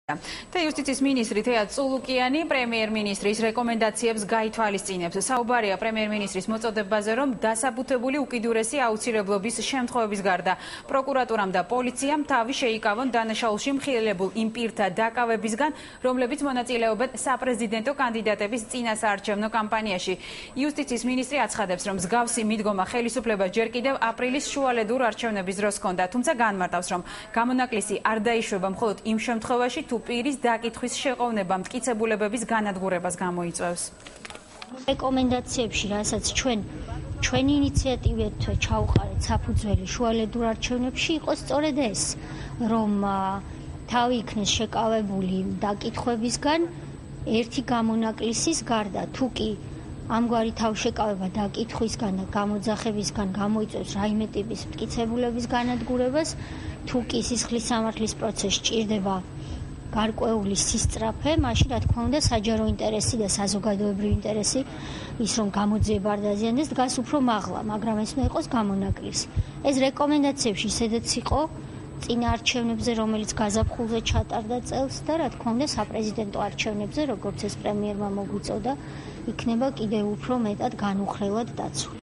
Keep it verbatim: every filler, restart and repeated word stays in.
და იუსტიციის მინისტრი თეა წულუკიანი პრემიერ-მინისტრის რეკომენდაციებს გაითვალისწინებს. საუბარია პრემიერ-მინისტრის მოწოდებაზე, რომ დასაბუთებული უკიდურესი აუცილებლობის შემთხვევების გარდა პროკურატურამ და პოლიციამ თავი შეიკავონ დანაშაულში მხილელებულ იმ პირთა დაკავებისგან, რომლებიც მონაწილეობენ საპრეზიდენტო კანდიდატების წინასაარჩევნო კამპანიაში. იუსტიციის მინისტრი აცხადებს, რომ მსგავსი მიდგომა ხელისუფლებას ჯერ კიდევ აპრილის შუალედურ არჩევნების დროს ჰქონდა, თუმცა განმარტავს, რომ გამონაკლისი არ დაიშვება მხოლოდ იმ შემთხვევაში, თუ პირის დაკითხვის შეყოვნება მტკიცებულებების განადგურებას გამოიწვევს. რეკომენდაციებში, რასაც ჩვენ ჩვენი ინიციატივით ჩავყარეთ საფუძველი შუალედურ არჩევნებში, იყო სწორედ ეს, რომ თავი იქნეს შეკავებული დაკითხვებისგან ერთი გამონაკლისის გარდა, თუ კი ამგვარი თავშეკავება დაკითხვისგან და გამოძახებისგან გამოიწვევს რაიმე ტიპის მტკიცებულების განადგურებას, თუ კი სისხლის სამართლის პროცესში ჭირდება გარკვეული სისწრაფე, მაშინ რა თქმა უნდა საჯარო ინტერესი და საზოგადოებრივი ინტერესი ის რომ გამოძიება არ დაზიანდეს დგას უფრო მაღლა, მაგრამ ეს უნდა იყოს გამონაკლისი. ეს რეკომენდაციებში ისედაც იყო წინა არჩევნებზე, რომელიც გაზაფხულზე ჩატარდა წელს და რა თქმა უნდა საპრეზიდენტო არჩევნებზე, როგორც ეს პრემიერმა მოგვიწოდა, იქნება კიდევ უფრო მეტად განუხრელად დაცული.